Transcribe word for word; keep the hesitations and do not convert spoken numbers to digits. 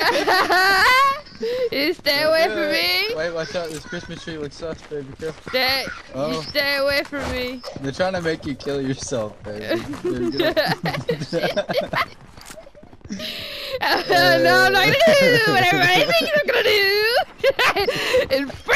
You stay away from me. Wait, watch out. This Christmas tree looks sus, baby. Careful. Stay. Oh. You stay away from me. They're trying to make you kill yourself, baby. Dude, uh, no, I'm not gonna do whatever I think I'm gonna do. In